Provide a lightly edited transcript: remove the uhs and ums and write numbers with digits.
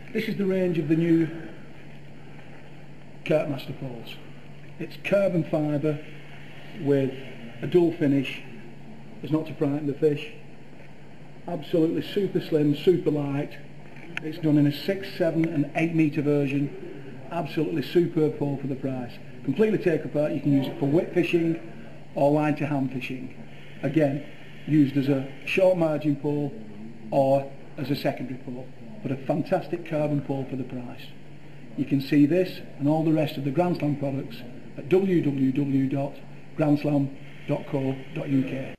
This is the range of the new Carbo Master Poles. It's carbon fibre with a dual finish, as not to frighten the fish. Absolutely super slim, super light. It's done in a 6, 7 and 8 metre version. Absolutely superb pole for the price. Completely take apart. You can use it for whip fishing or line to hand fishing. Again, used as a short margin pole or as a secondary pole, but a fantastic carbon pole for the price. You can see this and all the rest of the Grandeslam products at www.grandeslam.co.uk.